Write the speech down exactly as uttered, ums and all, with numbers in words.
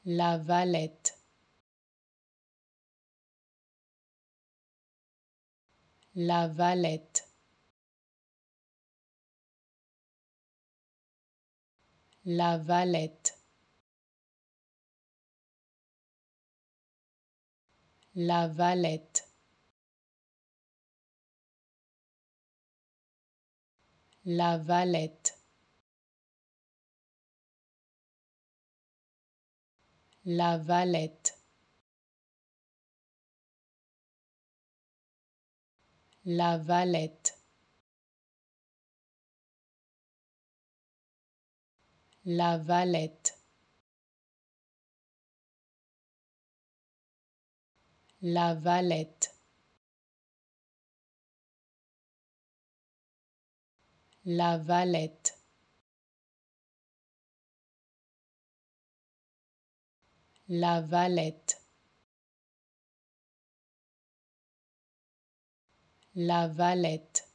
La Valette. La Valette. La Valette. La Valette. La Valette. La Valette. La Valette. La Valette. La Valette. La Valette. La Valette. La Valette.